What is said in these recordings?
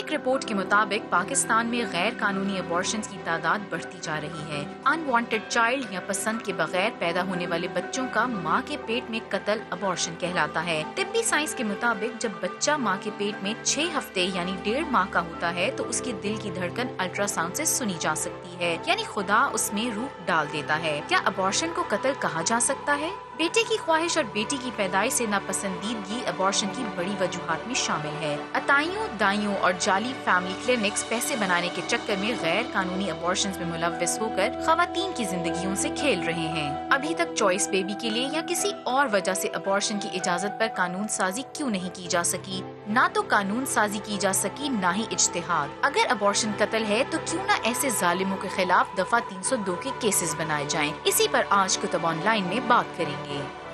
ایک رپورٹ کے مطابق پاکستان میں غیر قانونی ابارشنز کی تعداد بڑھتی جا رہی ہے۔ انوانٹڈ چائلڈ یا پسند کے بغیر پیدا ہونے والے بچوں کا ماں کے پیٹ میں قتل ابارشن کہلاتا ہے۔ طبی سائنس کے مطابق جب بچہ ماں کے پیٹ میں 6 ہفتے یعنی 1.5 ماہ کا ہوتا ہے تو اس کے دل کی دھڑکن الٹرا ساؤنڈ سے سنی جا سکتی ہے، یعنی خدا اس میں روح ڈال دیتا ہے۔ کیا ابارشن کو قتل کہا جا سکتا ہے؟ بیٹے کی خواہش اور بیٹی کی پیدائش سے ناپسندیدگی ابارشن کی بڑی وجوہات میں شامل ہے۔ عطائیوں، دائیوں اور جعلی فیملی کلینکس پیسے بنانے کے چکر میں غیر قانونی ابارشنز میں ملوث ہو کر خواتین کی زندگیوں سے کھیل رہے ہیں۔ ابھی تک چوائس بیبی کے لیے یا کسی اور وجہ سے ابارشن کی اجازت پر قانون سازی کیوں نہیں کی جا سکی؟ نہ تو قانون سازی کی جا سکی، نہ ہی اجتہاد۔ اگر ابارشن قتل ہے تو کیوں نہ ایسے ظالموں کے خلاف دفعہ 302 کے کیسز بنائے جائیں؟ اسی پر آج کتب آن لائن میں بات کریں گے۔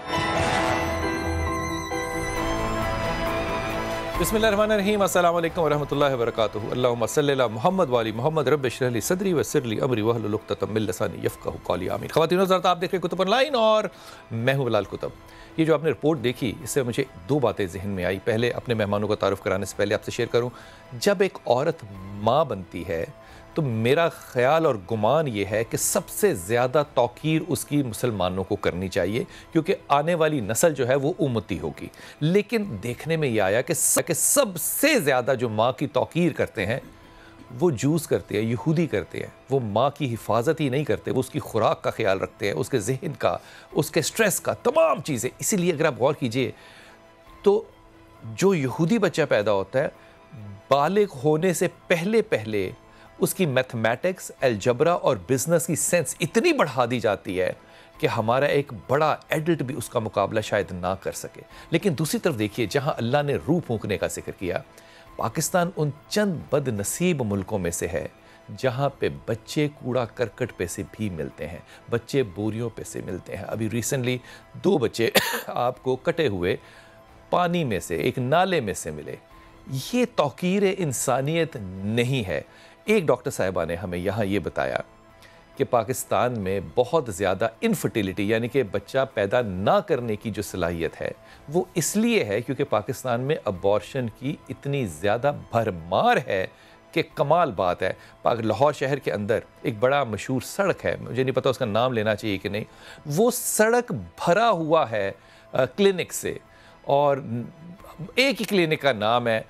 بسم اللہ الرحمن الرحیم، السلام علیکم ورحمۃ اللہ وبرکاتہ۔ اللہم صلی علی محمد وعلی محمد، رب اشرح لی صدری ویسر لی امری واحلل عقدۃ من لسانی یفقہوا قولی، آمین۔ خواتین و حضرات، آپ دیکھ رہے ہیں کتب آن لائن اور میں ہوں بلال کتب۔ یہ جو آپ نے رپورٹ دیکھی، اس سے مجھے 2 باتیں ذہن میں آئی۔ پہلے اپنے مہمانوں کا تعارف کرانے سے پہلے آپ سے شیئر کروں، جب ایک عورت ماں بنتی ہے تو میرا خیال اور گمان یہ ہے کہ سب سے زیادہ توقیر اس کی مسلمانوں کو کرنی چاہیے، کیونکہ آنے والی نسل جو ہے وہ امتی ہوگی۔ لیکن دیکھنے میں یہ آیا کہ سب سے زیادہ جو ماں کی توقیر کرتے ہیں وہ جوز کرتے ہیں، یہودی کرتے ہیں۔ وہ ماں کی حفاظت ہی نہیں کرتے، وہ اس کی خوراک کا خیال رکھتے ہیں، اس کے ذہن کا، اس کے سٹریس کا، تمام چیزیں۔ اسی لیے اگر آپ غور کیجئے تو جو یہودی بچہ پیدا ہوتا ہے، بالغ ہونے سے پہلے اس کی میتھمیٹکس، الجبرا اور بزنس کی سینس اتنی بڑھا دی جاتی ہے کہ ہمارا ایک بڑا ایڈلٹ بھی اس کا مقابلہ شاید نہ کر سکے۔ لیکن دوسری طرف دیکھیے، جہاں اللہ نے روح پھونکنے کا ذکر کیا، پاکستان ان چند بد نصیب ملکوں میں سے ہے جہاں پہ بچے کوڑا کرکٹ پہ سے بھی ملتے ہیں، بچے بوریوں پہ سے ملتے ہیں۔ ابھی ریسنٹلی 2 بچے آپ کو کٹے ہوئے پانی میں سے، ایک نالے میں سے ملے۔ یہ توقیر انسانیت نہیں ہے۔ ایک ڈاکٹر صاحبہ نے ہمیں یہاں یہ بتایا کہ پاکستان میں بہت زیادہ انفرٹیلیٹی، یعنی کہ بچہ پیدا نہ کرنے کی جو صلاحیت ہے وہ اس لیے ہے کیونکہ پاکستان میں ابارشن کی اتنی زیادہ بھرمار ہے کہ کمال بات ہے۔ لاہور شہر کے اندر ایک بڑا مشہور سڑک ہے، مجھے نہیں پتا اس کا نام لینا چاہیے کہ نہیں، وہ سڑک بھرا ہوا ہے کلینک سے، اور ایک ہی کلینک کا نام ہے،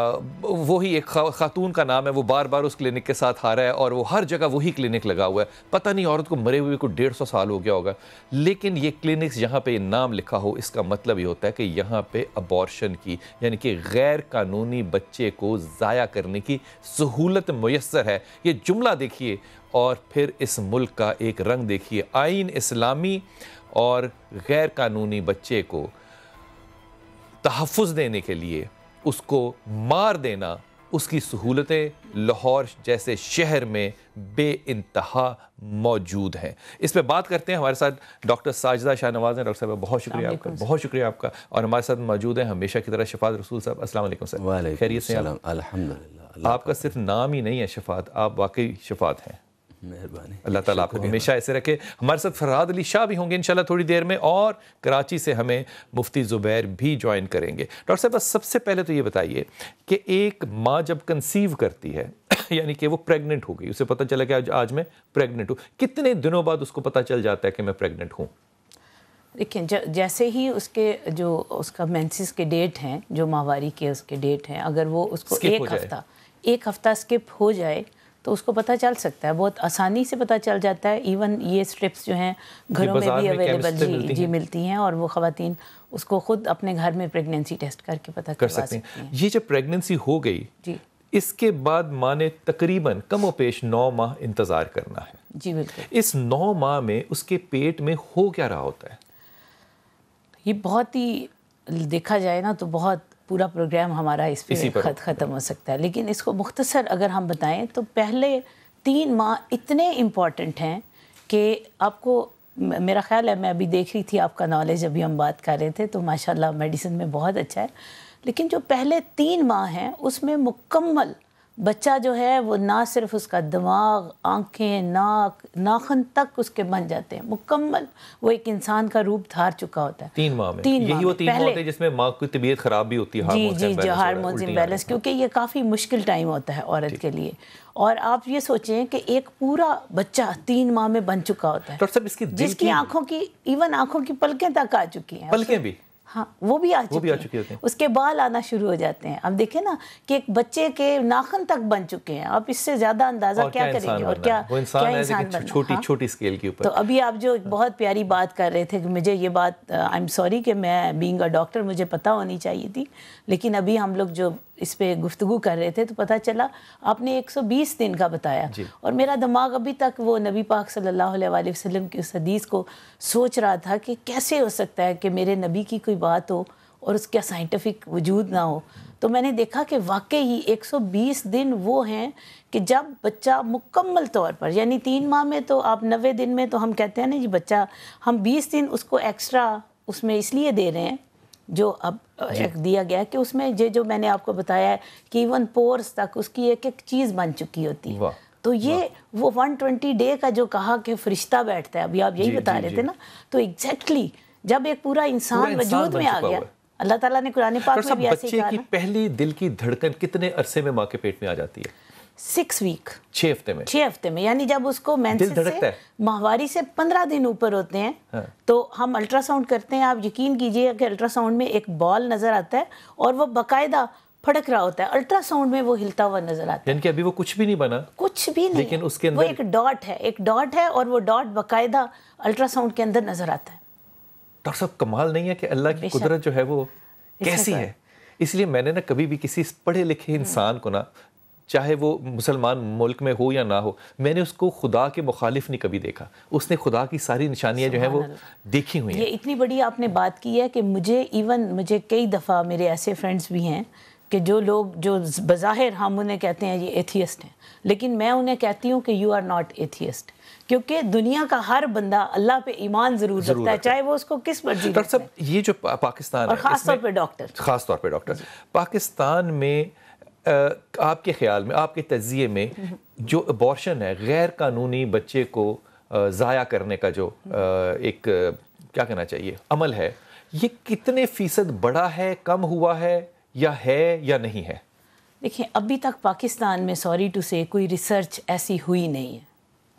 وہی ایک خاتون کا نام ہے، وہ بار بار اس کلینک کے ساتھ آ رہا ہے اور وہ ہر جگہ وہی کلینک لگا ہوا ہے۔ پتہ نہیں عورت کو مرے ہوئے کو 150 سال ہو گیا ہوگا، لیکن یہ کلینکس جہاں پہ یہ نام لکھا ہو، اس کا مطلب یہ ہوتا ہے کہ یہاں پہ ابارشن کی، یعنی کہ غیر قانونی بچے کو ضائع کرنے کی سہولت میسر ہے۔ یہ جملہ دیکھیے اور پھر اس ملک کا ایک رنگ دیکھیے، آئین اسلامی اور غیر قانونی بچے کو تحفظ دینے کے لیے اس کو مار دینا، اس کی سہولتیں لاہور جیسے شہر میں بے انتہا موجود ہیں۔ اس پہ بات کرتے ہیں، ہمارے ساتھ ڈاکٹر ساجدہ شاہ نواز ہیں۔ ڈاکٹر صاحب بہت شکریہ آپ کا، بہت شکریہ آپ کا۔ اور ہمارے ساتھ موجود ہیں ہمیشہ کی طرح شفاعت رسول صاحب۔ السلام علیکم سر، خیریت سے ہیں؟ الحمدللہ۔ آپ کا صرف نام ہی نہیں ہے شفاعت، آپ واقعی شفاعت ہیں۔ مہربانی، اللہ تعالیٰ آپ کو ہمیشہ ایسے رکھے۔ ہمارے ساتھ فرحاد علی شاہ بھی ہوں گے انشاءاللہ تھوڑی دیر میں، اور کراچی سے ہمیں مفتی زبیر بھی جوائن کریں گے۔ ڈاکٹر صاحب بس سب سے پہلے تو یہ بتائیے کہ ایک ماں جب کنسیو کرتی ہے، یعنی کہ وہ پریگننٹ ہو گئی، اسے پتہ چلا کہ آج میں پریگننٹ ہوں، کتنے دنوں بعد اس کو پتہ چل جاتا ہے کہ میں پریگننٹ ہوں؟ دیکھیں، جیسے ہی اس کا مینسس کے ڈیٹ ہیں، جو ماہواری کے اس کے ڈیٹ ہیں، اگر وہ اس کو ایک ہفتہ اسکپ ہو جائے تو اس کو پتہ چل سکتا ہے، بہت آسانی سے پتہ چل جاتا ہے۔ ایون یہ سٹرپس جو ہیں گھروں میں بھی اویلیبل جی ملتی ہیں، اور وہ خواتین اس کو خود اپنے گھر میں پریگننسی ٹیسٹ کر کے پتہ کروا سکتی ہیں۔ یہ جب پریگننسی ہو گئی جی، اس کے بعد ماں نے تقریباً کم و پیش 9 ماہ انتظار کرنا ہے۔ جی بالکل۔ اس 9 ماہ میں اس کے پیٹ میں ہو کیا رہا ہوتا ہے؟ یہ بہت ہی دیکھا جائے نا تو بہت پورا پروگرام ہمارا اس پہ ختم ہو سکتا ہے، لیکن اس کو مختصر اگر ہم بتائیں تو پہلے 3 ماہ اتنے امپورٹنٹ ہیں کہ آپ کو، میرا خیال ہے، میں ابھی دیکھ رہی تھی آپ کا نالج، ابھی ہم بات کر رہے تھے تو ماشاءاللہ میڈیسن میں بہت اچھا ہے، لیکن جو پہلے 3 ماہ ہیں اس میں مکمل بچہ جو ہے وہ نہ صرف اس کا دماغ، آنکھیں، ناک، ناخن تک اس کے بن جاتے ہیں مکمل، وہ ایک انسان کا روپ دھار چکا ہوتا ہے 3 ماہ میں. یہی وہ 3 ماہ ہوتے ہیں جس میں ماں کی طبیعت خراب بھی ہوتی ہے. جی جو ہارمونز امبیلنس، کیونکہ یہ کافی مشکل ٹائم ہوتا ہے عورت کے لیے. اور آپ یہ سوچیں کہ ایک پورا بچہ 3 ماہ میں بن چکا ہوتا ہے، جس کی آنکھوں کی ایون آنکھوں کی پلکیں تک آ چکی ہیں. پلکیں بھی؟ ہاں وہ بھی آ چکی ہیں. اس کے بال آنا شروع ہو جاتے ہیں. اب دیکھیں نا کہ ایک بچے کے ناخن تک بن چکے ہیں. آپ اس سے زیادہ اندازہ کیا کریں گے؟ اور کیا انسان بننا. چھوٹی اسکیل کے اوپر. تو ابھی آپ جو بہت پیاری بات کر رہے تھے کہ مجھے یہ بات آئی ایم سوری کہ میں بینگ اے ڈاکٹر مجھے پتہ ہونی چاہیے تھی، لیکن ابھی ہم لوگ جو اس پہ گفتگو کر رہے تھے تو پتہ چلا آپ نے 120 دن کا بتایا. اور میرا دماغ ابھی تک وہ نبی پاک صلی اللہ علیہ وآلہ وسلم کی اس حدیث کو سوچ رہا تھا کہ کیسے ہو سکتا ہے کہ میرے نبی کی کوئی بات ہو اور اس کا سائنٹیفک وجود نہ ہو. تو میں نے دیکھا کہ واقعی 120 دن وہ ہیں کہ جب بچہ مکمل طور پر، یعنی 3 ماہ میں تو آپ 90 دن میں تو ہم کہتے ہیں نا جی بچہ، ہم 20 دن اس کو ایکسٹرا اس میں اس لیے دے رہے ہیں جو اب دیا گیا کہ اس میں جو میں نے آپ کو بتایا ہے کہ ایون پورس تک اس کی ایک چیز بن چکی ہوتی ہے. تو یہ وہ 120 ڈے کا جو کہا کہ فرشتہ بیٹھتا ہے، ابھی آپ یہی بتا رہے تھے نا، تو ایگزیکٹلی جب ایک پورا انسان وجود میں آ گیا، اللہ تعالیٰ نے قرآن پاک میں بھی ایسے ہی کہا. بچے کی پہلی دل کی دھڑکن کتنے عرصے میں ماں کے پیٹ میں آ جاتی ہے؟ 6 ویک، 6 ہفتے میں. 6 ہفتے میں، یعنی جب اس کو مینسس سے ماہواری سے 15 دن اوپر ہوتے ہیں تو ہم الٹرا ساؤنڈ کرتے ہیں. آپ یقین کیجئے کہ الٹرا ساؤنڈ میں ایک بال نظر آتا ہے اور وہ باقاعدہ پھڑک رہا ہوتا ہے. الٹرا ساؤنڈ میں وہ ہلتا ہوا نظر آتا ہے. یعنی کہ ابھی وہ کچھ بھی نہیں بنا، کچھ بھی نہیں، لیکن اس کے اندر وہ ایک ڈاٹ ہے اور وہ ڈاٹ باقاعدہ الٹرا ساؤنڈ کے اندر نظر آتا ہے. ڈاکٹر صاحب کمال نہیں ہے کہ اللہ کی قدرت جو ہے وہ کیسی ہے. اس لیے میں نے نا کبھی بھی کسی پڑھے لکھے انسان کو نا، چاہے وہ مسلمان ملک میں ہو یا نہ ہو، میں نے اس کو خدا کے مخالف نہیں کبھی دیکھا. اس نے خدا کی ساری نشانیاں جو ہیں وہ دیکھی ہوئی ہیں. یہ اتنی بڑی آپ نے بات کی ہے کہ مجھے کئی دفعہ میرے ایسے فرینڈز بھی ہیں کہ جو لوگ جو بظاہر ہم انہیں کہتے ہیں یہ ایتھیسٹ ہیں، لیکن میں انہیں کہتی ہوں کہ یو آر ناٹ ایتھیسٹ، کیونکہ دنیا کا ہر بندہ اللہ پہ ایمان ضرور رکھتا ہے، چاہے وہ اس کو کس مرضی. ڈاکٹر صاحب یہ جو پاکستان اور خاص طور پہ ڈاکٹر پاکستان میں آپ کے خیال میں، آپ کے تجزیے میں جو ابارشن ہے، غیر قانونی بچے کو ضائع کرنے کا جو ایک کیا کہنا چاہیے عمل ہے، یہ کتنے فیصد بڑا ہے، کم ہوا ہے یا نہیں ہے؟ دیکھیں ابھی تک پاکستان میں سوری ٹو سے کوئی ریسرچ ایسی ہوئی نہیں ہے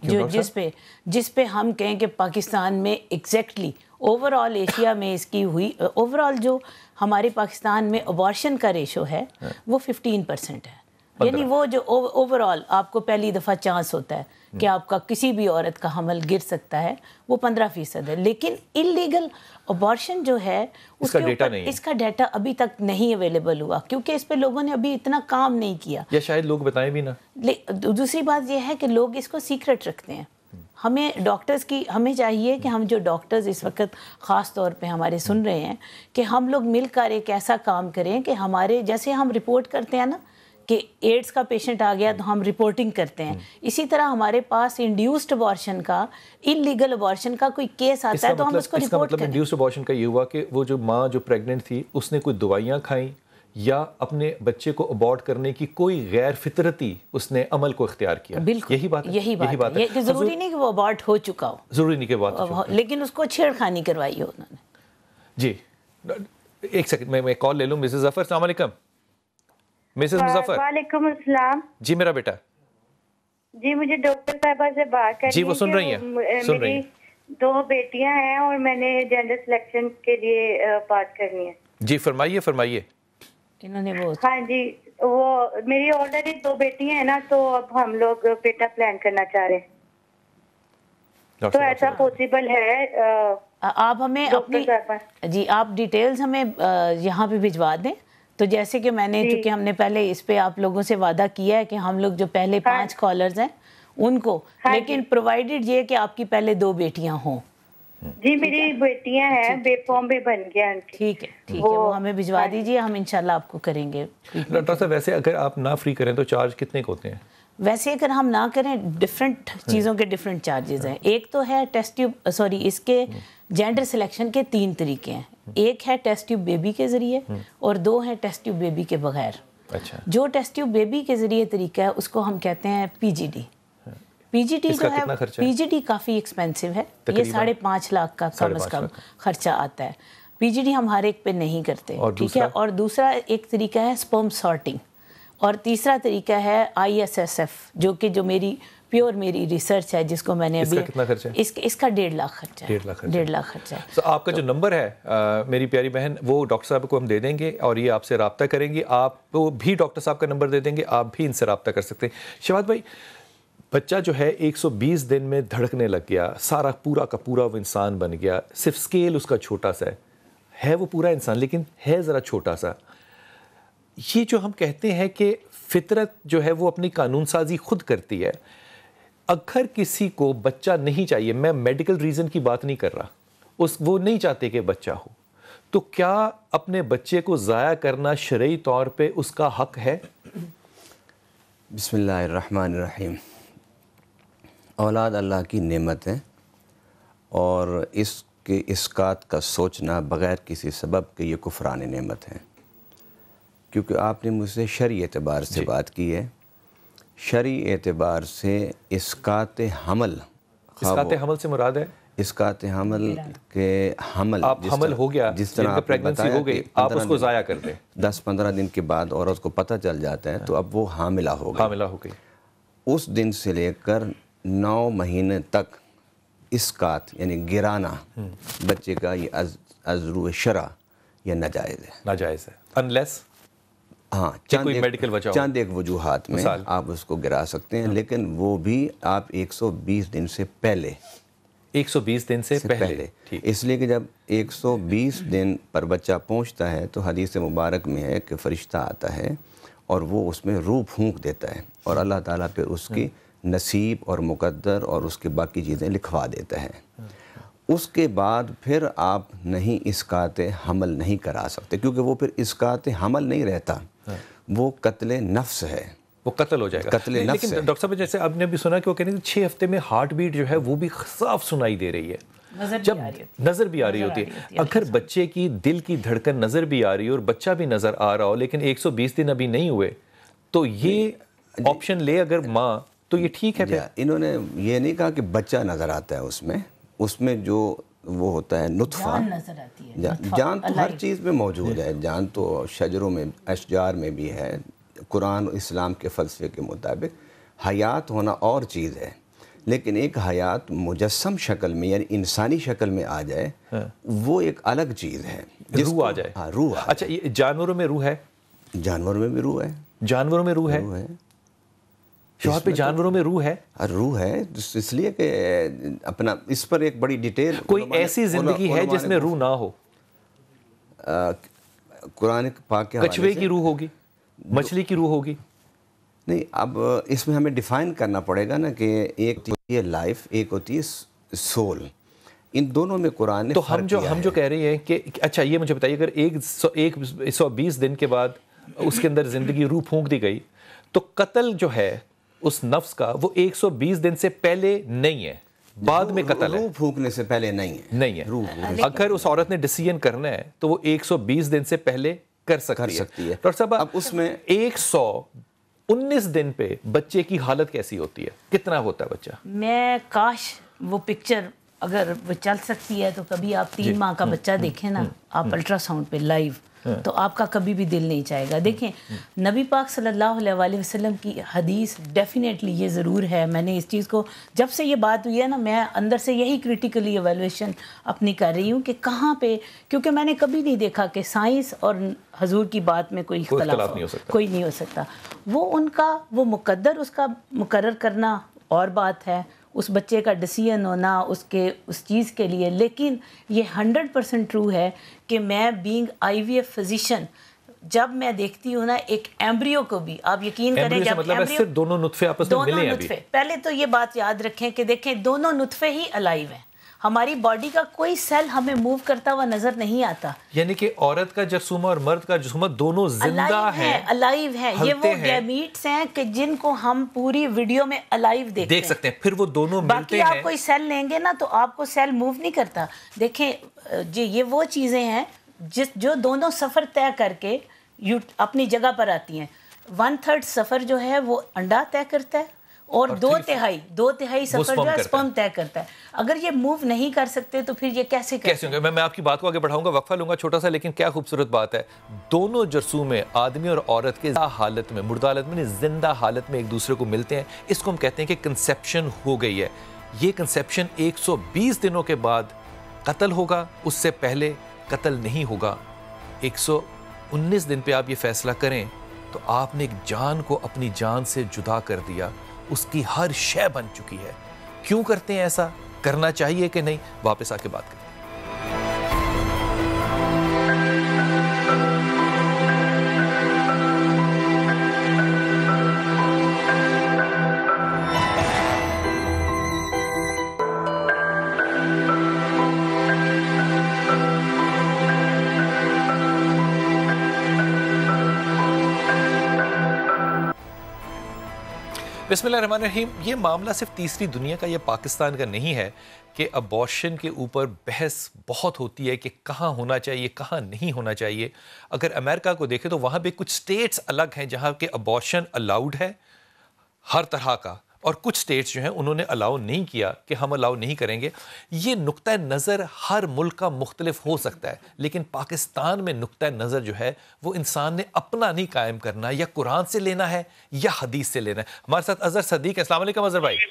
جس پہ ہم کہیں کہ پاکستان میں ایگزیکٹلی اوور آل ایشیا میں اس کی ہوئی. اوور آل جو ہمارے پاکستان میں ابارشن کا ریشو ہے وہ 15% ہے. یعنی وہ جو اوور آل آپ کو پہلی دفعہ چانس ہوتا ہے کہ آپ کا کسی بھی عورت کا حمل گر سکتا ہے، وہ 15% ہے. لیکن انلیگل ابارشن جو ہے اس کا ڈیٹا ابھی تک نہیں اویلیبل ہوا، کیونکہ اس پہ لوگوں نے ابھی اتنا کام نہیں کیا، یا شاید لوگ بتائیں بھی نہ. دوسری بات یہ ہے کہ لوگ اس کو سیکرٹ رکھتے ہیں. ہمیں ڈاکٹرز کی ہمیں چاہیے کہ ہم جو ڈاکٹرز اس وقت خاص طور پہ ہمارے سن رہے ہیں کہ ہم لوگ مل کر ایک ایسا کام کریں کہ ہمارے جیسے ہم رپورٹ کرتے ہیں نا کہ ایڈز کا پیشنٹ آ گیا تو ہم رپورٹنگ کرتے ہیں، اسی طرح ہمارے پاس انڈیوسڈ ابارشن کا، انلیگل ابارشن کا کوئی کیس آتا ہے تو ہم اس کو رپورٹ کریں. انڈیوسڈ ابارشن کا یہ ہوا کہ وہ جو ماں جو پریگننٹ تھی اس نے کوئی دوائیاں کھائیں یا اپنے بچے کو ابارٹ کرنے کی کوئی غیر فطرتی اس نے عمل کو اختیار کیا. بالکل یہی بات ہے. ضروری نہیں کہ وہ ابارٹ ہو چکا ہو، ضروری نہیں کہ بات، لیکن اس کو چھیڑخانی کروائی ہو انہوں نے. جی ایک سیکنڈ میں کال لے لوں. مسز ظفر السلام علیکم. مسز مظفر. وعلیکم السلام. جی میرا بیٹا. جی مجھے ڈاکٹر صاحبہ سے بات کرنی ہے. جی وہ سن رہی ہیں. میری 2 بیٹیاں ہیں اور میں نے جینڈر سلیکشن کے لیے بات کرنی ہے. جی فرمائیے. انہوں نے وہ ہاں جی، وہ میری آلریڈی 2 بیٹیاں ہیں نا، تو اب ہم لوگ بیٹا پلان کرنا چاہ رہے ہیں، تو ایسا پوسیبل ہے؟ آپ ہمیں اپنی آپ ڈیٹیلز ہمیں یہاں پہ بھجوا دیں. تو جیسے کہ میں نے چونکہ ہم نے پہلے اس پہ آپ لوگوں سے وعدہ کیا ہے کہ ہم لوگ جو پہلے 5 کالرز ہیں ان کو، لیکن پرووائڈڈ یہ کہ آپ کی پہلے 2 بیٹیاں ہوں. جی میری بیٹیاں ہیں، بے فارم بھی بن گیا. ٹھیک ہے وہ ہمیں بھجوا دیجیے، ہم انشاءاللہ آپ کو کریں گے. ڈاکٹر صاحب ویسے اگر آپ نہ فری کریں تو چارج کتنے کے ہوتے ہیں؟ ویسے اگر ہم نہ کریں ڈیفرنٹ چیزوں کے ڈیفرنٹ چارجز ہیں. ایک تو ہے ٹیسٹ ٹیوب اس کے جینڈر سلیکشن کے 3 طریقے ہیں. ایک ہے ٹیسٹ ٹیوب بیبی کے ذریعے اور 2 ہیں ٹیسٹ ٹیوب بیبی کے بغیر. اچھا. جو ٹیسٹ ٹیوب بیبی کے ذریعے طریقہ ہے اس کو ہم کہتے ہیں پی جی ڈی. پی جی ڈی جو ہے پی جی ڈی کافی ایکسپینسو ہے, یہ 5.5 لاکھ کا کم از کم خرچہ آتا ہے. پی جی ڈی ہم ہر ایک پہ نہیں کرتے, ٹھیک ہے. اور دوسرا ایک طریقہ ہے اسپرم سارٹنگ, اور تیسرا طریقہ ہے آئی ایس ایس ایف, جو کہ جو میری ریسرچ ہے جس کو میں نے ابھی. کتنا خرچہ ہے اس کا 1.5 لاکھ خرچہ ہے. 1.5 لاکھ خرچہ ہے. تو آپ کا جو نمبر ہے میری پیاری بہن, وہ ڈاکٹر صاحب کو ہم دے دیں گے اور یہ آپ سے رابطہ کریں گے. آپ کو بھی ڈاکٹر صاحب کا نمبر دے دیں گے, آپ بھی ان سے رابطہ کر سکتے ہیں. شہباز بھائی, بچہ جو ہے 120 دن میں دھڑکنے لگ گیا, سارا پورا کا پورا وہ انسان بن گیا, صرف سکیل اس کا چھوٹا سا ہے وہ پورا انسان لیکن ہے ذرا چھوٹا سا. یہ جو ہم کہتے ہیں کہ فطرت جو ہے وہ اپنی قانون سازی خود کرتی ہے, اگر کسی کو بچہ نہیں چاہیے, میں میڈیکل ریزن کی بات نہیں کر رہا, وہ نہیں چاہتے کہ بچہ ہو, تو کیا اپنے بچے کو ضائع کرنا شرعی طور پہ اس کا حق ہے؟ بسم اللہ الرحمن الرحیم. اولاد اللہ کی نعمت ہے, اور اس کے اسقاط کا سوچنا بغیر کسی سبب کے یہ کفران نعمت ہے. کیونکہ آپ نے مجھ سے شرعی اعتبار سے بات کی ہے. شرعی اعتبار سے اسقاط حمل سے مراد ہے اسقاط حمل کے حمل, آپ حمل ہو گیا جس طرح آپ پریگننسی ہو گئی, آپ اس کو ضائع کر دیں, 10-15 دن کے بعد عورت کو پتہ چل جاتا ہے تو اب وہ حاملہ ہو گئی. اس دن سے لے کر 9 مہینے تک اسقاط یعنی گرانا بچے کا یہ از روح شرع یہ ناجائز ہے. انلیس ہاں چند ایک وجوہات میں آپ اس کو گرا سکتے ہیں, لیکن وہ بھی آپ 120 دن سے پہلے 120 دن سے پہلے. اس لیے کہ جب 120 دن پر بچہ پہنچتا ہے تو حدیث مبارک میں ہے کہ فرشتہ آتا ہے اور وہ اس میں روح پھونک دیتا ہے, اور اللہ تعالیٰ پہ اس کی نصیب اور مقدر اور اس کے باقی چیزیں لکھوا دیتا ہے. اس کے بعد پھر آپ نہیں اسقاط حمل نہیں کرا سکتے, کیونکہ وہ پھر اسقاط حمل نہیں رہتا, وہ قتل نفس ہے, وہ قتل ہو جائے گا. نفس ہے. لیکن ڈاکٹر صاحب جیسے آپ نے بھی سنا کہ وہ کہنے کہ 6 ہفتے میں ہارٹ بیٹ جو ہے وہ بھی صاف سنائی دے رہی ہے, جب نظر بھی آ رہی ہوتی ہے. اگر بچے کی دل کی دھڑکن نظر بھی آ رہی ہے اور بچہ بھی نظر آ رہا ہو لیکن 120 دن ابھی نہیں ہوئے, تو یہ آپشن لے اگر ماں, تو یہ ٹھیک ہے. انہوں نے یہ نہیں کہا کہ بچہ نظر آتا ہے, اس میں جو وہ ہوتا ہے نطفہ, جان تو ہر چیز میں موجود ہے, جان تو شجروں میں اشجار میں بھی ہے. قرآن اسلام کے فلسفے کے مطابق حیات ہونا اور چیز ہے, لیکن ایک حیات مجسم شکل میں یعنی انسانی شکل میں آ جائے وہ ایک الگ چیز ہے. روح آ جائے. ہاں روح. اچھا, یہ جانوروں میں روح ہے؟ جانوروں میں بھی روح ہے. جانوروں میں روح ہے. شوہر پہ جانوروں میں روح ہے؟ روح ہے, اس لیے کہ اپنا اس پر ایک بڑی ڈیٹیل. کوئی ایسی زندگی ہے جس میں روح نہ ہو؟ قرآن پاک کے کچھوے کی روح ہوگی, مچھلی کی روح ہوگی؟ نہیں, اب اس میں ہمیں ڈیفائن کرنا پڑے گا نا کہ ایک ہوتی ہے لائف, ایک ہوتی ہے سول. ان دونوں میں قرآن نے تو ہم جو کہہ رہے ہیں کہ اچھا یہ مجھے بتائیے, اگر 120 دن کے بعد اس کے اندر زندگی روح پھونک دی گئی تو قتل جو ہے اس نفس کا وہ 120 دن سے پہلے نہیں ہے, بعد میں قتل ہے. روح پھونکنے سے پہلے نہیں ہے. اگر اس عورت نے ڈیسیژن کرنا ہے تو وہ 120 دن سے پہلے کر سکتی ہے. ڈاکٹر صاحب اب اس میں 119 دن پہ بچے کی حالت کیسی ہوتی ہے, کتنا ہوتا ہے بچہ؟ میں کاش وہ پکچر اگر وہ چل سکتی ہے تو کبھی آپ 3 ماہ کا بچہ دیکھیں نا آپ الٹرا ساؤنڈ پہ لائیو, تو آپ کا کبھی بھی دل نہیں چاہے گا. دیکھیں نبی پاک صلی اللہ علیہ وآلہ وسلم کی حدیث ڈیفینیٹلی یہ ضرور ہے, میں نے اس چیز کو جب سے یہ بات ہوئی ہے نا میں اندر سے یہی کریٹیکلی ایویلویشن اپنی کر رہی ہوں کہ کہاں پہ, کیونکہ میں نے کبھی نہیں دیکھا کہ سائنس اور حضور کی بات میں کوئی اختلاف کوئی نہیں ہو سکتا. وہ ان کا وہ مقدر اس کا مقرر کرنا اور بات ہے, اس بچے کا ڈیسیژن ہونا اس چیز کے لیے, لیکن یہ 100% ٹرو ہے کہ میں being I V F physician جب میں دیکھتی ہوں نا ایک ایمبریو کو بھی, آپ یقین کریں جب ایمبریو دونوں نطفے آپس میں ملے ہیں, پہلے تو یہ بات یاد رکھیں کہ دیکھیں دونوں نطفے ہی الائیو ہیں, ہماری باڈی کا کوئی سیل ہمیں موو کرتا ہوا نظر نہیں آتا. یعنی کہ عورت کا جرثومہ اور مرد کا جرثومہ دونوں زندہ ہیں, الائیو ہیں. یہ وہ گیمیٹس ہیں کہ جن کو ہم پوری ویڈیو میں الائیو دیکھ سکتے ہیں, پھر وہ دونوں ملتے ہیں. باقی آپ کوئی سیل لیں گے نا تو آپ کو سیل موو نہیں کرتا. دیکھیں یہ وہ چیزیں ہیں جو دونوں سفر طے کر کے اپنی جگہ پر آتی ہیں. 1/3 سفر جو ہے وہ انڈا طے کرتا ہے اور 2/3 سفر جو ہے سپرم طے کرتا ہے. اگر یہ موو نہیں کر سکتے تو پھر یہ کیسے کرتے ہیں؟ میں آپ کی بات کو آگے بڑھاؤں گا, وقفہ لوں گا چھوٹا سا, لیکن کیا خوبصورت بات ہے. دونوں جرثوم میں آدمی اور عورت کے حالت میں, مردہ حالت میں, زندہ حالت میں ایک دوسرے کو ملتے ہیں. اس کو ہم کہتے ہیں کہ کنسیپشن ہو گئی ہے. یہ کنسیپشن 120 دنوں کے بعد قتل ہوگا, اس سے پہلے قتل نہیں ہوگا. 119 دن پہ آپ یہ فیصلہ کریں تو آپ نے ایک جان کو اپنی جان سے جدا کر دیا, اس کی ہر شے بن چکی ہے. کیوں کرتے ہیں ایسا؟ کرنا چاہیے کہ نہیں؟ واپس آ کے بات کریں. بسم اللہ الرحمن الرحیم. یہ معاملہ صرف تیسری دنیا کا یا پاکستان کا نہیں ہے کہ ابارشن کے اوپر بحث بہت ہوتی ہے کہ کہاں ہونا چاہیے, کہاں نہیں ہونا چاہیے. اگر امریکہ کو دیکھیں تو وہاں پہ کچھ سٹیٹس الگ ہیں جہاں کہ ابارشن الاؤڈ ہے ہر طرح کا, اور کچھ سٹیٹس جو ہیں انہوں نے الاؤ نہیں کیا کہ ہم الاؤ نہیں کریں گے. یہ نقطہ نظر ہر ملک کا مختلف ہو سکتا ہے, لیکن پاکستان میں نقطہ نظر جو ہے وہ انسان نے اپنا نہیں قائم کرنا, یا قرآن سے لینا ہے یا حدیث سے لینا ہے. ہمارے ساتھ اظہر صدیق. السلام علیکم اظہر بھائی.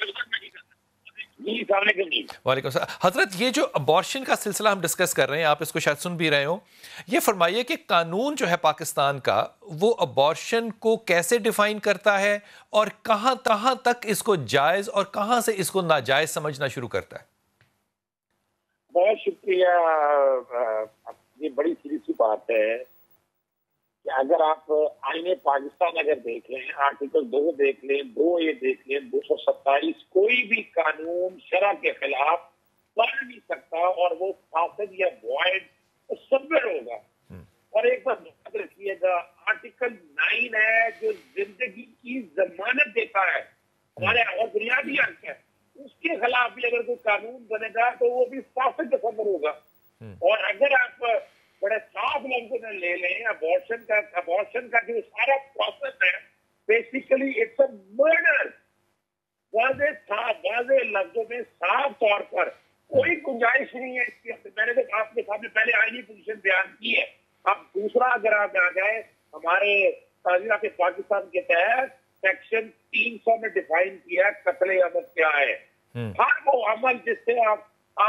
وعلیکم السلام. حضرت, یہ جو ابارشن کا سلسلہ ہم ڈسکس کر رہے ہیں, آپ اس کو شاید سن بھی رہے ہوں, یہ فرمائیے کہ قانون جو ہے پاکستان کا وہ ابارشن کو کیسے ڈیفائن کرتا ہے, اور کہاں تک اس کو جائز اور کہاں سے اس کو ناجائز سمجھنا شروع کرتا ہے؟ بہت شکریہ. یہ بڑی سیریس بات ہے کہ اگر آپ آئین پاکستان اگر دیکھ لیں, آرٹیکل 2 دیکھ لیں, 2A دیکھ لیں, 227, کوئی بھی قانون شرع کے خلاف بن نہیں سکتا, اور وہ فاسد یا وائڈ سبمٹ ہوگا. اور ایک بات یاد رکھیے گا, آرٹیکل 9 ہے جو زندگی کی ضمانت دیتا ہے, ہمارے اور بنیادی حق ہے, اس کے خلاف بھی اگر کوئی قانون بنے گا تو وہ بھی فاسد سبمٹ ہوگا. اور اگر آپ بڑے صاف لفظوں میں لے لیں, ابارشن کا جو سارا پروسیس ہے بیسیکلی اٹس اے مرڈر. واضح لفظوں میں صاف طور پر کوئی گنجائش نہیں ہے اس کی. میں نے تو آپ کے سامنے پہلے آئینی پوزیشن بیان کی ہے. اب دوسرا اگر آپ آ جائیں ہمارے تعزیرات پاکستان کے تحت سیکشن 300 میں ڈیفائن کیا قتل عمد کیا ہے. ہر وہ عمل جس سے آپ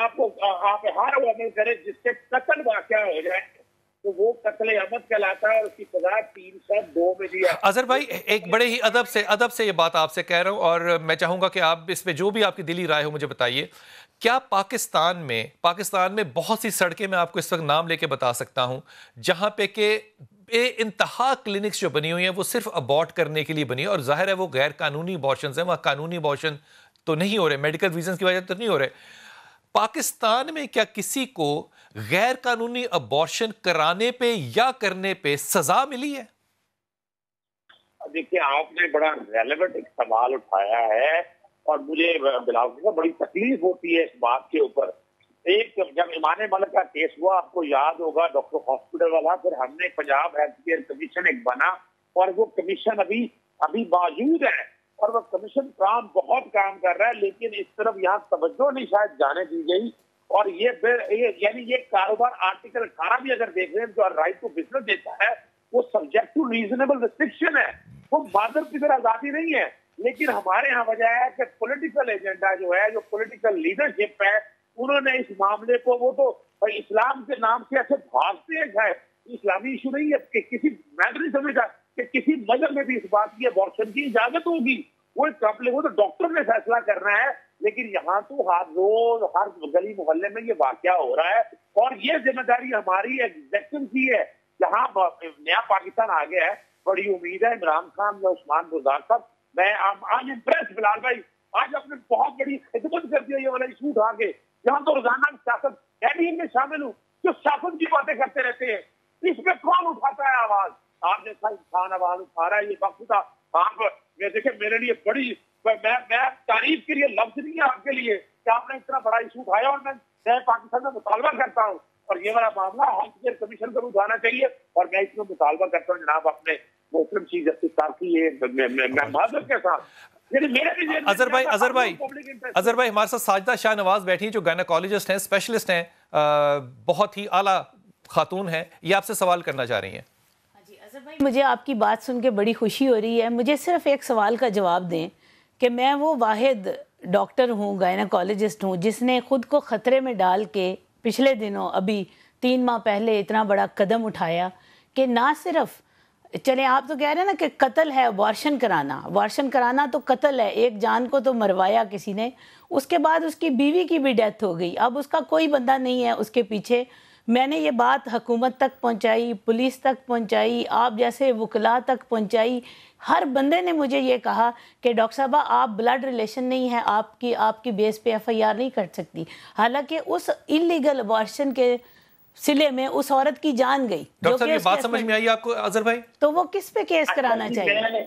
ہر وہ عمل کریں جس سے قتل واقعہ ہو جائے تو وہ قتل عمد کہلاتا ہے, اور اس کی سزا 302 میں دیا. اظہر بھائی, ایک بڑے ہی ادب سے یہ بات آپ سے کہہ رہا ہوں, اور میں چاہوں گا کہ آپ اس پہ جو بھی آپ کی دلی رائے ہو مجھے بتائیے. کیا پاکستان میں بہت سی سڑکیں میں آپ کو اس وقت نام لے کے بتا سکتا ہوں جہاں پہ کہ بے انتہا کلینکس جو بنی ہوئی ہیں وہ صرف ابارٹ کرنے کے لیے بنی ہے, اور ظاہر ہے وہ غیر قانونی ابارشنز ہیں, وہاں قانونی ابارشن تو نہیں ہو رہے, میڈیکل ریزنز کی وجہ تو نہیں ہو رہے. پاکستان میں کیا کسی کو غیر قانونی ابارشن کرانے پہ یا کرنے پہ سزا ملی ہے؟ دیکھیے, آپ نے بڑا ریلیونٹ ایک سوال اٹھایا ہے, اور مجھے بلاؤ بڑی تکلیف ہوتی ہے اس بات کے اوپر. ایک جب ایمان ملک کا کیس ہوا, آپ کو یاد ہوگا, ڈاکٹر ہاسپٹل والا, پھر ہم نے پنجاب ہیلتھ کیئر کمیشن ایک بنا, اور وہ کمیشن ابھی موجود ہے, اور وہ کمیشن بہت کام کر رہا ہے, لیکن اس طرف یہاں توجہ نہیں شاید جانے دی گئی. اور یہ کاروبار آرٹیکل 18 بھی اگر دیکھ رہے ہیں جو رائٹ ٹو بزنس دیتا ہے, وہ سبجیکٹ ٹو ریزنیبل ریسٹرکشن ہے, وہ معذرت کی طرح آزادی نہیں ہے. لیکن ہمارے ہاں وجہ ہے کہ پولیٹیکل ایجنڈا جو ہے, جو پولیٹیکل لیڈرشپ ہے, انہوں نے اس معاملے کو, وہ تو اسلام کے نام سے ایسے بھاگتے ہیں. اسلامی ایشو نہیں ہے کہ کسی, میں تو نہیں سمجھتا کہ کسی مذہب میں بھی اس بات کی ابارشن کی اجازت ہوگی. وہ تو ڈاکٹر نے فیصلہ کرنا ہے, لیکن یہاں تو ہر روز ہر گلی محلے میں یہ واقعہ ہو رہا ہے, اور یہ ذمہ داری ہماری ایگزیکٹو کی ہے. جہاں نیا پاکستان آ گیا ہے, بڑی امید ہے عمران خان یا عثمان گلزار صاحب, میں آج امپریس بلال بھائی, آج آپ نے بہت بڑی خدمت کر دی یہ والا ایشو اٹھا کے. یہاں تو روزانہ سیاست کیبین میں شامل ہوں جو سیاست کی باتیں کرتے رہتے ہیں, اس پہ کون اٹھاتا ہے آواز؟ آپ جیسا انسان آواز اٹھا رہا ہے. یہ وقت تھا آپ دیکھیں, میرے لیے بڑی, میں تعریف کے لیے لفظ نہیں ہے آپ کے لیے کہ آپ نے اتنا بڑا ایشو اٹھایا, اور میں پاکستان میں مطالبہ کرتا ہوں اور یہ والا معاملہ ہیلتھ کیئر کمیشن کو اٹھانا چاہیے. اور میں اس میں مطالبہ کرتا ہوں جناب اپنے محترم چیف جسٹس صاحب کی معذرت کے ساتھ. اظہر بھائی ہمارے ساتھ ساجدہ شاہ نواز بیٹھی ہیں جو گائنیکالوجسٹ ہیں, اسپیشلسٹ ہیں, بہت ہی اعلیٰ خاتون ہیں, یہ آپ سے سوال کرنا چاہ رہی ہیں. جی اظہر بھائی, مجھے آپ کی بات سن کے بڑی خوشی ہو رہی ہے. مجھے صرف ایک سوال کا جواب دیں کہ میں وہ واحد ڈاکٹر ہوں, گائنیکالوجسٹ ہوں, جس نے خود کو خطرے میں ڈال کے پچھلے دنوں ابھی 3 ماہ پہلے اتنا بڑا قدم اٹھایا کہ نہ صرف چلیں آپ تو کہہ رہے ہیں نا کہ قتل ہے ابارشن کرانا تو قتل ہے, ایک جان کو تو مروایا کسی نے, اس کے بعد اس کی بیوی کی بھی ڈیتھ ہو گئی, اب اس کا کوئی بندہ نہیں ہے اس کے پیچھے. میں نے یہ بات حکومت تک پہنچائی, پولیس تک پہنچائی, آپ جیسے وکلاء تک پہنچائی, ہر بندے نے مجھے یہ کہا کہ ڈاکٹر صاحبہ آپ بلڈ ریلیشن نہیں ہے, آپ کی بیس پہ ایف آئی آر نہیں کر سکتی. حالانکہ اس انلیگل ابارشن کے سلے میں اس عورت کی جان گئی. ڈاکٹر صاحب یہ بات سمجھ میں آئی آپ کو اظہر بھائی؟ تو وہ کس پہ کیس کرانا چاہیے؟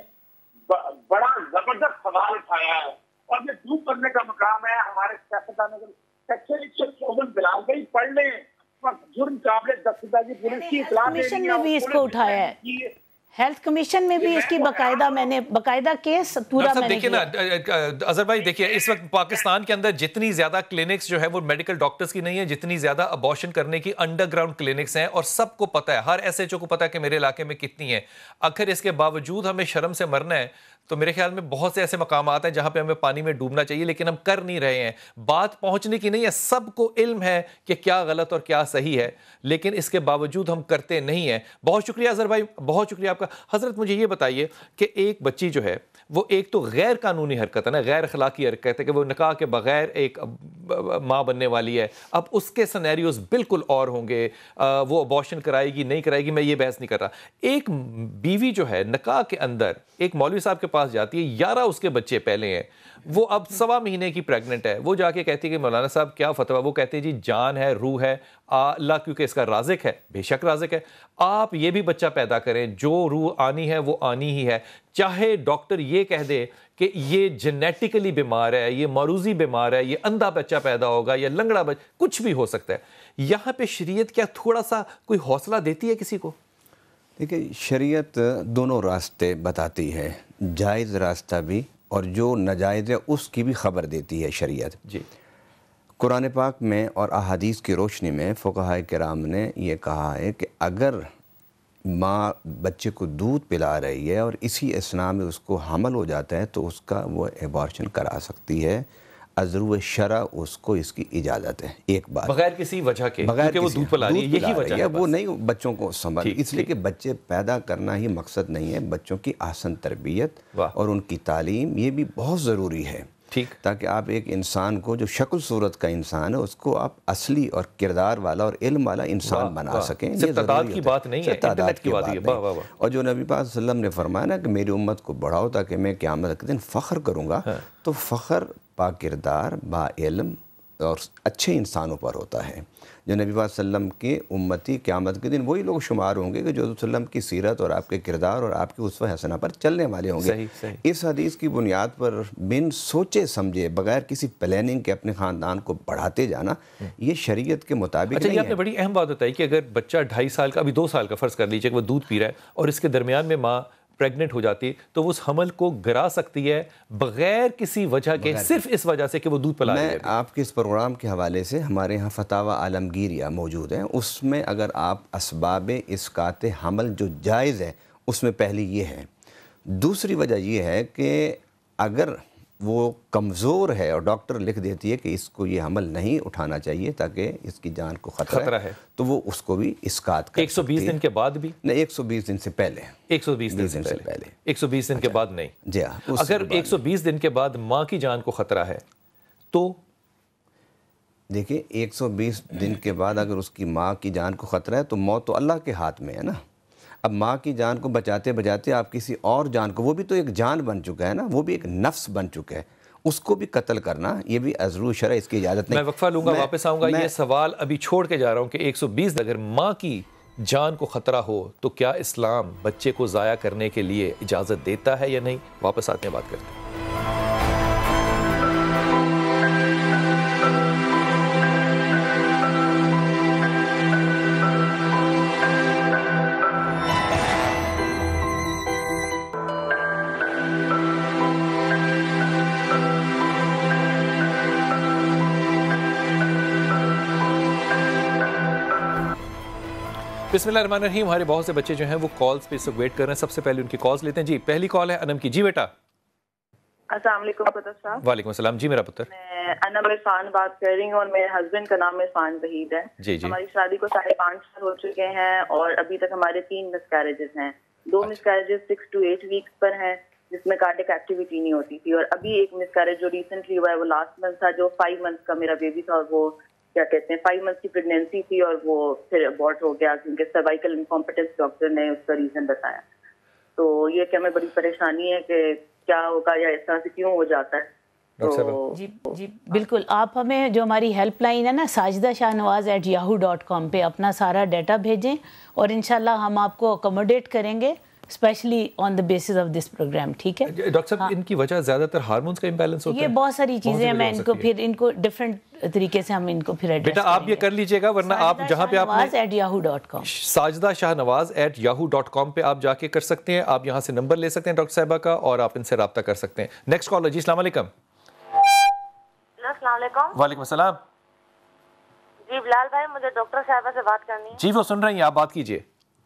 بڑا زبردست سوال اٹھایا ہے اور یہ دور کرنے کا مقام ہے ہمارے سیاستدانوں کو. سیکشن 154 بلال بھائی پڑھ لیں, جرم قابل دستاویزی پولیس کی اطلاع کمیشن میں بھی اس کو اٹھایا ہے, ہیلتھ کمیشن میں بھی اس کی باقاعدہ کیس پورا میں نے دیکھیں نا اظہر بھائی, دیکھیں اس وقت پاکستان کے اندر جتنی زیادہ کلینکس جو ہے وہ میڈیکل ڈاکٹرز کی نہیں ہے, جتنی زیادہ ابارشن کرنے کی انڈر گراؤنڈ کلینکس ہیں, اور سب کو پتہ ہے, ہر ایس ایچ او کو پتہ ہے کہ میرے علاقے میں کتنی ہیں. اگر اس کے باوجود ہمیں شرم سے مرنا ہے تو میرے خیال میں بہت سے ایسے مقامات ہیں جہاں پہ ہمیں پانی میں ڈوبنا چاہیے, لیکن ہم کر نہیں رہے ہیں. بات پہنچنے کی نہیں ہے, سب کو علم ہے کہ کیا غلط اور کیا صحیح ہے, لیکن اس کے باوجود ہم کرتے نہیں ہیں. بہت شکریہ اظہر بھائی, بہت شکریہ آپ کا. حضرت مجھے یہ بتائیے کہ ایک بچی جو ہے وہ ایک تو غیر قانونی حرکت ہے نا, غیر اخلاقی حرکت ہے کہ وہ نکاح کے بغیر ایک ماں بننے والی ہے. اب اس کے سینیریوز بالکل اور ہوں گے, وہ ابارشن کرائے گی نہیں کرائے گی, میں یہ بحث نہیں کر رہا. ایک بیوی جو ہے نکاح کے اندر ایک مولوی صاحب کے پاس جاتی ہے, 11 اس کے بچے پہلے ہیں, وہ اب 1.25 مہینے کی پریگننٹ ہے, وہ جا کے کہتی ہے کہ مولانا صاحب کیا فتویٰ؟ وہ کہتے ہیں جی جان ہے, روح ہے, اللہ کیونکہ اس کا رازق ہے, بے شک رازق ہے, آپ یہ بھی بچہ پیدا کریں, جو روح آنی ہے وہ آنی ہی ہے, چاہے ڈاکٹر یہ کہہ دے کہ یہ جینیٹیکلی بیمار ہے, یہ معروضی بیمار ہے, یہ اندھا بچہ پیدا ہوگا یا لنگڑا بچہ, کچھ بھی ہو سکتا ہے. یہاں پہ شریعت کیا تھوڑا سا کوئی حوصلہ دیتی ہے کسی کو؟ دیکھیں شریعت دونوں راستے بتاتی ہے, جائز راستہ بھی اور جو ناجائز ہے اس کی بھی خبر دیتی ہے شریعت. جی قرآن پاک میں اور احادیث کی روشنی میں فقہاء کرام نے یہ کہا ہے کہ اگر ماں بچے کو دودھ پلا رہی ہے اور اسی اثناء میں اس کو حمل ہو جاتا ہے تو اس کا وہ ابارشن کرا سکتی ہے, عذرو شرع اس کو اس کی اجازت ہے. ایک بات بغیر کسی وجہ کے, کیونکہ وہ دودھ پلا رہی ہے, یہی وجہ ہے, وہ نہیں بچوں کو سنبھال, اس لیے کہ بچے پیدا کرنا ہی مقصد نہیں ہے, بچوں کی احسن تربیت اور ان کی تعلیم یہ بھی بہت ضروری ہے. ٹھیک, تاکہ آپ ایک انسان کو جو شکل صورت کا انسان ہے اس کو آپ اصلی اور کردار والا اور علم والا انسان بنا سکیں. صرف تعداد کی بات نہیں ہے, انٹلیکٹ کی بات ہے. اور جو نبی پاک صلی اللہ علیہ وسلم نے فرمایا نا کہ میری امت کو بڑھاؤ تاکہ میں قیامت کے دن فخر کروں گا, تو فخر با کردار, با علم اور اچھے انسانوں پر ہوتا ہے. جو نبی پاک صلی اللہ علیہ وسلم کے امتی قیامت کے دن وہی لوگ شمار ہوں گے کہ جو صلی اللہ علیہ وسلم کی سیرت اور آپ کے کردار اور آپ کی اسوہ حسنہ پر چلنے والے ہوں گے. اس حدیث کی بنیاد پر بن سوچے سمجھے بغیر کسی پلاننگ کے اپنے خاندان کو بڑھاتے جانا یہ شریعت کے مطابق نہیں ہے. آپ نے بڑی اہم بات بتائی کہ اگر بچہ 2.5 سال کا, ابھی 2 سال کا فرض کر لیجیے کہ وہ دودھ پی رہا ہے اور اس کے درمیان میں ماں پریگننٹ ہو جاتی تو وہ اس حمل کو گرا سکتی ہے بغیر کسی وجہ کے, صرف اس وجہ سے کہ وہ دودھ پلا رہی ہے. میں آپ کے اس پروگرام کے حوالے سے ہمارے ہاں فتاوی عالمگیریہ موجود ہیں, اس میں اگر آپ اسباب اسقاط حمل جو جائز ہے اس میں پہلی یہ ہے. دوسری وجہ یہ ہے کہ اگر وہ کمزور ہے اور ڈاکٹر لکھ دیتی ہے کہ اس کو یہ حمل نہیں اٹھانا چاہیے تاکہ اس کی جان کو خطرہ ہے, تو وہ اس کو بھی اسقاط کر سکتی ہے. 120 دن کے بعد بھی نہیں, 120 دن سے پہلے. 120 دن سے پہلے 120 دن کے بعد نہیں. جی ہاں, اگر 120 دن کے بعد ماں کی جان کو خطرہ ہے تو دیکھیں 120 دن کے بعد اگر اس کی ماں کی جان کو خطرہ ہے تو موت تو اللہ کے ہاتھ میں ہے نا. اب ماں کی جان کو بچاتے بچاتے آپ کسی اور جان کو, وہ بھی تو ایک جان بن چکا ہے نا, وہ بھی ایک نفس بن چکا ہے, اس کو بھی قتل کرنا یہ بھی عذر شرع, اس کی اجازت نہیں. میں وقفہ لوں گا, واپس آؤں گا. یہ سوال ابھی چھوڑ کے جا رہا ہوں کہ 120 اگر ماں کی جان کو خطرہ ہو تو کیا اسلام بچے کو ضائع کرنے کے لیے اجازت دیتا ہے یا نہیں؟ واپس آتے ہیں, بات کرتے ہیں. बिस्मिल्लाहिर्रहमानिर्रहीम। हमारे बहुत से बच्चे जो हैं वो कॉल्स पे इस वक्त वेट कर रहे हैं। सबसे पहले उनकी कॉल्स लेते हैं। जी, पहली कॉल है अनम की। जी बेटा। अस्सलाम वालेकुम पुत्र साहब। वालेकुम अस्सलाम। जी मेरा पुत्र। मैं अनम इरफान बात कर रही हूँ और मेरे हस्बैंड का नाम इरफान वहीद है। जी जी। हमारी शादी को 5.5 साल हो चुके हैं और अभी तक हमारे 3 मिसकैरेजेस हैं। 2 मिसकैरेजेस 6 to 8 वीक्स पर हैं जिसमें कार्डियक एक्टिविटी नहीं होती थी, और अभी एक मिसकैरेज जो रिसेंटली हुआ है वो लास्ट मंथ था, जो 5 मंथ्स का मेरा बेबी था, और वो क्या कहते हैं 5 मंथ्स की प्रेगनेंसी थी और वो फिर अबॉर्ट हो गया क्योंकि सर्वाइकल इनकॉम्पिटेंस डॉक्टर ने उसका रीजन बताया। तो ये क्या हमें बड़ी परेशानी है कि क्या होगा या इस तरह से क्यों हो जाता है। तो जी बिल्कुल, आप हमें जो हमारी हेल्पलाइन है ना sajidashahnawaz@yahoo.com पे अपना सारा डाटा भेजें और इंशाल्लाह हम आपको अकोमोडेट करेंगे, specially on the basis of this program. ठीक है डॉक्टर साहब, इनकी वजह ज्यादातर हार्मोन्स का इम्बैलेंस होता है। ये बहुत सारी चीजें हैं, मैं इनको फिर इनको डिफरेंट तरीके से हम इनको फिर बेटा आप ये कर लीजिएगा, वरना आप जहाँ पे आपने @yahoo.com sajidashahnawaz@yahoo.com पे आप जाके कर सकते हैं। आप यहाँ से नंबर ले सकते हैं डॉक्टर साहिबा का और आप इनसे रब्ता कर सकते हैं। नेक्स्ट कॉलर जी। अस्सलाम वालेकुम। वालेकुम अस्सलाम। जी बिलाल भाई, मुझे डॉक्टर साहिबा से बात करनी है। जी वो सुन रही हैं, आप बात कीजिए।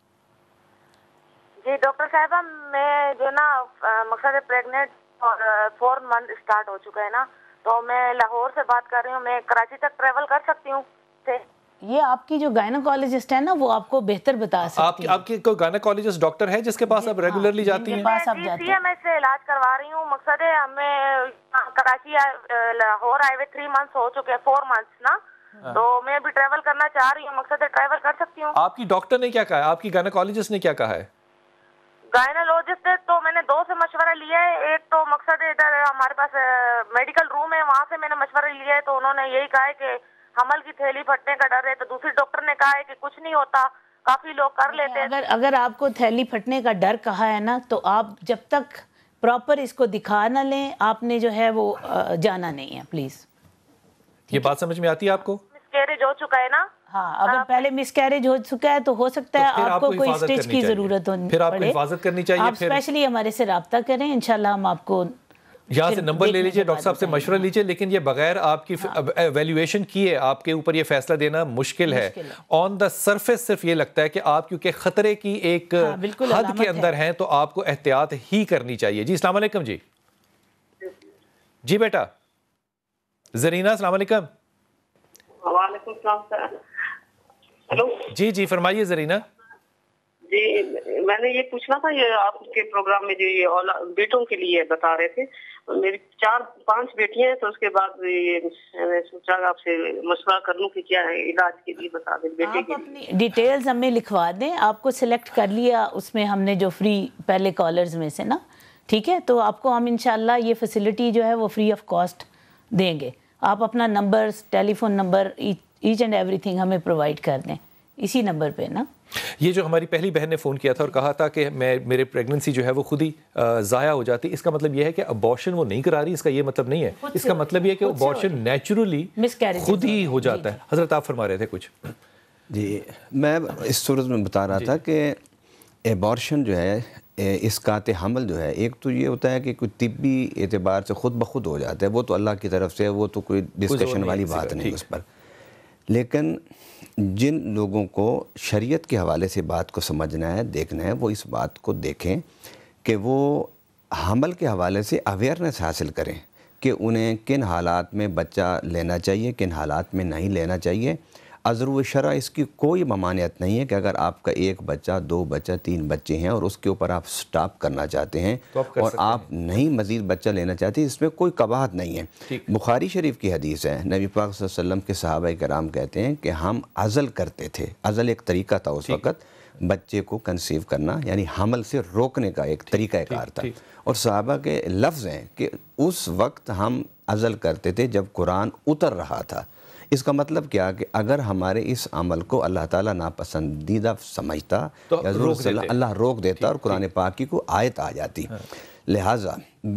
जी डॉक्टर साहिबा, मैं जो ना मकसद प्रेग्नेंट और 4 मंथ स्टार्ट हो चुका है ना, तो मैं लाहौर से बात कर रही हूँ। मैं कराची तक ट्रेवल कर सकती हूँ? ये आपकी जो गायनोकोलॉजिस्ट है ना वो आपको बेहतर बता सकती है। आपकी कोई गायनोकोलॉजिस्ट डॉक्टर है जिसके पास आप रेगुलरली जाती हैं? मैं से इलाज करवा रही हूँ। मकसद है हमें कराची लाहौर आए हुए 3 मंथ्स हो चुके हैं, 4 मंथ्स ना, तो मैं अभी ट्रेवल करना चाह रही हूँ। मकसद है ट्रेवल कर सकती हूँ? आपकी डॉक्टर ने क्या कहा है? आपकी गायनोकोलॉजिस्ट ने क्या कहा है? गायनोलॉजिस्ट तो मैंने 2 से मशवरा लिया है। एक तो मकसद इधर हमारे पास मेडिकल रूम है, वहाँ से मैंने मशवरा लिया है, तो उन्होंने यही कहा है कि हमल की थैली फटने का डर है। तो दूसरी डॉक्टर ने कहा है कि कुछ नहीं होता, काफी लोग कर लेते हैं। अगर आपको थैली फटने का डर कहा है ना, तो आप जब तक प्रॉपर इसको दिखा ना लें, आपने जो है वो जाना नहीं है प्लीज। ये बात समझ में आती है आपको? मिसकैरेज हो चुका है ना? हाँ, अगर पहले मिसकैरेज हो चुका है तो हो सकता है आपको कोई स्टिच की जरूरत हो, फिर आपको हिफाजत करनी चाहिए। आप स्पेशली हमारे से रब्ता करें, इंशाल्लाह हम आपको यहाँ से नंबर ले लीजिए, डॉक्टर साहब से मशवरा लीजिए, लेकिन ये बगैर आपकी एवेल्युएशन किए आपके ऊपर ये फैसला देना मुश्किल है। ऑन द सरफेस सिर्फ ये लगता है कि आप क्योंकि खतरे की एक हद के अंदर हैं तो आपको एहतियात ही करनी चाहिए। जी अस्सलाम वालेकुम। जी जी बेटा जरीना, अस्सलाम वालेकुम। वालेकुम सलाम। हेलो जी जी फरमाइए जरीना। जी मैंने ये पूछना था, ये आपके प्रोग्राम में जो ये बेटों के लिए बता रहे थे, मेरी 4-5 बेटियां हैं, तो उसके बाद ये मैंने सोचा आपसे मशवरा कर लूं कि क्या है इलाज के लिए बता दें बेटे आप के अपनी डिटेल्स हमें लिखवा दें। आपको सिलेक्ट कर लिया उसमें हमने जो फ्री पहले कॉलर्स में से ना, ठीक है, तो आपको हम इंशाल्लाह ये फैसिलिटी जो है वो फ्री ऑफ कॉस्ट देंगे। आप अपना number, telephone number, each and everything हमें प्रोवाइड कर दें इसी नंबर पे ना। ये जो हमारी पहली बहन ने फ़ोन किया था और कहा था कि मेरे प्रेगनेंसी जो है वो खुद ही ज़ाया हो जाती, इसका मतलब ये है कि अबॉर्शन वो नहीं करा रही, इसका ये मतलब नहीं है। इसका मतलब ये है कि अबॉर्शन नेचुरली खुद ही हो जाता है। हज़रत आप फरमा रहे थे कुछ। जी मैं इस सूरत में बता रहा था कि अबॉर्शन जो है, इसकात हमल जो है, एक तो ये होता है कि कोई तिब्बी एतबार से ख़ुद ब खुद हो जाता है, वो तो अल्लाह की तरफ से, वो तो कोई डिस्कशन वाली बात नहीं उस पर। लेकिन जिन लोगों को शरीयत के हवाले से बात को समझना है, देखना है, वो इस बात को देखें कि वो हमल के हवाले से अवेयरनेस हासिल करें कि उन्हें किन हालात में बच्चा लेना चाहिए, किन हालात में नहीं लेना चाहिए। अज़र शरा इसकी कोई ममानियत नहीं है कि अगर आपका 1 बच्चा, 2 बच्चा, 3 बच्चे हैं और उसके ऊपर आप स्टॉप करना चाहते हैं और आप नहीं मज़ीद बच्चा लेना चाहते, इसमें कोई कबाहत नहीं है। बुखारी शरीफ की हदीस है, नबी पाक सल्लल्लाहु अलैहि वसल्लम के सहाबा कराम कहते हैं कि हम अज़ल करते थे। अज़ल एक तरीका था उस वक़्त बच्चे को कंसीव करना, यानी हमल से रोकने का एक तरीका कार था। और सहाबा के लफ्ज़ हैं कि उस वक्त हम अज़ल करते थे जब कुरान उतर रहा था। इसका मतलब क्या कि अगर हमारे इस अमल को अल्लाह ताला नापसंदीदा समझता तो अल्लाह रोक देता और कुरान पाक की को आयत आ जाती। लिहाजा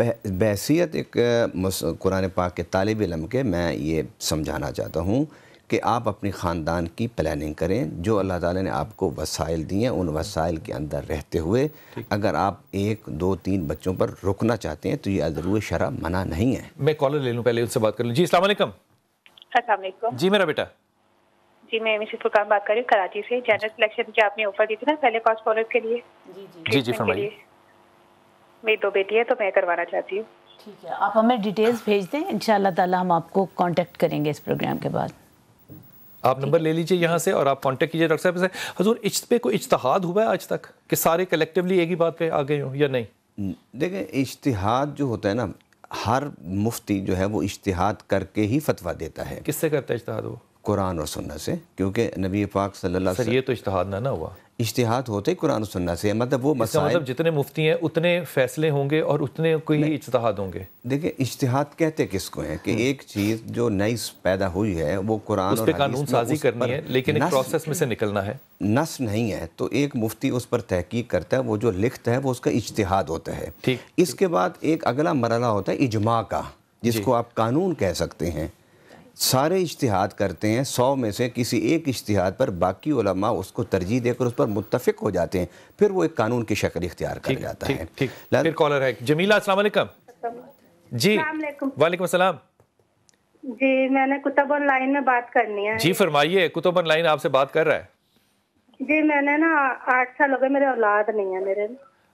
बहसीत एक कुरान पाक के तालिब इल्म के मैं ये समझाना चाहता हूँ कि आप अपनी ख़ानदान की प्लानिंग करें। जो अल्लाह ताला ने आपको वसाइल दिए, उन वसाइल के अंदर रहते हुए अगर आप 1, 2, 3 बच्चों पर रुकना चाहते हैं तो ये अज़र शरा मना नहीं है। मैं कॉलर ले लूँ, पहले उनसे बात कर लूँ। जी अस्सलाम वालेकुम। अस्सलाम वालेकुम। जी मेरा बेटा। जी, मैं मिसेस फुरकान बात कर रही हूँ कराची से। जनरल सिलेक्शन जो आपने ऑफर दी थी ना पहले कॉस्ट फॉलोअर्स के लिए, जी फरमाइए। मेरी 2 बेटी है तो मैं करवाना चाहती हूँ। ठीक है, आप हमें डिटेल्स भेज दें, इंशाल्लाह ताला हम आपको कांटेक्ट करेंगे इस प्रोग्राम के बाद। आप नंबर ले लीजिए यहाँ से और आप कांटेक्ट कीजिए डॉक्टर साहब से। हुजूर इस पे कोई इज्तिहाद हुआ है आज तक कि सारे कलेक्टिवली एक ही बात पे आ गए हों या नहीं? देखें, इज्तिहाद जो होता है ना, हर मुफ्ती जो है वो इज्तिहाद करके ही फतवा देता है। किससे करता है इज्तिहाद वो? कुरान और सुन्नत से, क्योंकि नबी पाक सल्लल्लाहु अलैहि वसल्लम। सर ये तो इज्तिहाद ना हुआ। इज्तिहाद होते ही कुरान और सुन्नत से, मतलब वो मसाइल, मतलब जितने मुफ्ती हैं उतने फैसले होंगे और उतने कोई इज्तिहाद होंगे। देखिए, इज्तिहाद कहते किसको हैं कि एक चीज़ जो नई पैदा हुई है वो कुरान उस और पे हदीस कानून साजी करनी है, लेकिन एक प्रोसेस में से निकलना है, नस नहीं है, तो एक मुफ्ती उस पर तहकीक करता है, वो जो लिखता है वो उसका इज्तिहाद होता है। ठीक। इसके बाद एक अगला मरला होता है इजमा का, जिसको आप कानून कह सकते हैं। सारे इज्तिहाद करते हैं, 100 में से किसी एक इज्तिहाद पर बाकी उलमा उसको तरजीह देकर उस पर मुत्तफिक हो जाते हैं, फिर वो एक कानून की शक्ल इख्तियार कर जाता है। ठीक। फिर कॉलर है जमीला, अस्सलाम वालेकुम। जी वालेकुम अस्सलाम। जी, मैंने कुतुब ऑनलाइन में बात करनी है। जी फरमाइए, कुतुब ऑनलाइन आपसे बात कर रहा है। जी, मैंने ना 8 साल हो गए, मेरे औलाद नहीं है मेरे।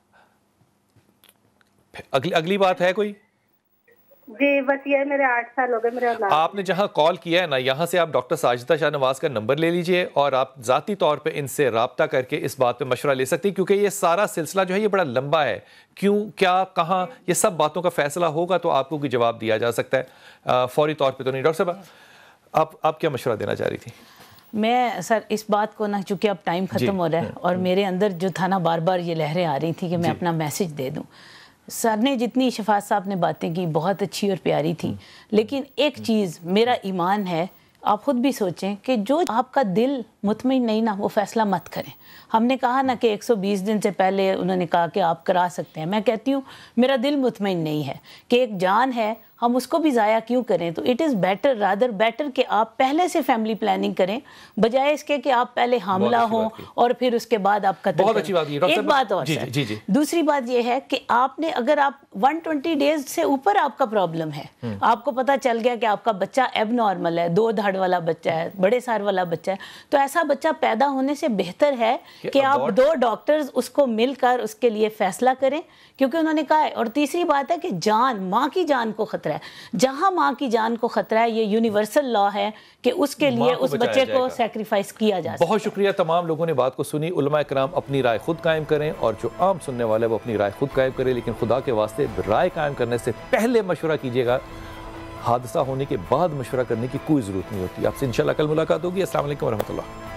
अगली बात है कोई? जी बस ये मेरे 8 साल हो गए, मेरे औलाद। आपने जहां कॉल किया है ना, यहाँ से आप डॉक्टर साजिदा शाहनवाज का नंबर ले लीजिए और आप ज़ाती तौर पे इनसे राब्ता करके इस बात पे मशवरा ले सकती हैं, क्योंकि ये सारा सिलसिला जो है ये बड़ा लंबा है। क्यों, क्या, कहाँ, ये सब बातों का फैसला होगा तो आपको कोई जवाब दिया जा सकता है, फौरी तौर पर तो नहीं। डॉक्टर साहब आप क्या मशवरा देना चाह रही थी? मैं सर इस बात को ना, चूँकि अब टाइम ख़त्म हो रहा है और मेरे अंदर जो था ना बार बार ये लहरें आ रही थी कि मैं अपना मैसेज दे दूँ। सर ने जितनी शफात साहब ने बातें की बहुत अच्छी और प्यारी थी, लेकिन एक चीज़ मेरा ईमान है, आप खुद भी सोचें कि जो आपका दिल मुतमईन नहीं ना, वो फ़ैसला मत करें। हमने कहा ना कि 120 दिन से पहले उन्होंने कहा कि आप करा सकते हैं। मैं कहती हूँ मेरा दिल मुतमईन नहीं है कि एक जान है, हम उसको भी ज़ाया क्यों करें। तो it is better, rather better कि आप पहले से फैमिली प्लानिंग करें, बजाय इसके कि आप पहले हामला हों और फिर उसके बाद आप कत्ल बहुत अच्छी बात की। एक बात और सर, दूसरी बात यह है कि आपने, अगर आप 120 डेज से ऊपर आपका प्रॉब्लम है, आपको पता चल गया कि आपका बच्चा एब नॉर्मल है, 2 धड़ वाला बच्चा है, बड़े सार वाला बच्चा है, तो ऐसा बच्चा पैदा होने से बेहतर है कि आप 2 डॉक्टर्स उसको मिलकर उसके लिए फैसला करें, क्योंकि उन्होंने कहा है। और तीसरी बात है कि जान, माँ की जान को खतरा है। जहां माँ की जान को खतरा है, ये यूनिवर्सल लॉ है कि उसके लिए उस बच्चे को सैक्रिफाइस किया जा सकता है। बहुत शुक्रिया, तमाम लोगों ने बात को सुनी। उलमा कराम अपनी राय खुद कायम करें और जो आम सुनने वाले वो अपनी राय खुद कायम करें, लेकिन खुदा के वास्ते राय कायम करने से पहले मशवरा कीजिएगा। हादसा होने के बाद मशवरा करने की कोई ज़रूरत नहीं होती। आपसे इंशाल्लाह कल मुलाकात होगी। अस्सलाम वालेकुम व रहमतुल्लाह।